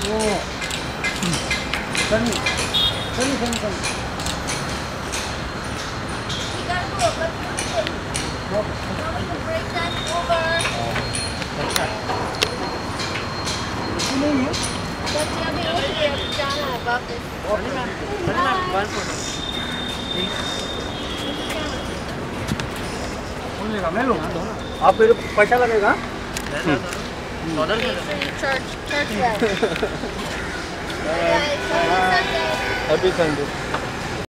वो Sunny Sunny Sunny Sunny break that over. नहीं है बच्चे अभी उठ गए, अभी जाना है वापस। मैं लूँ आप मेरे पैसा लगेगा Church well. Guys, happy Sunday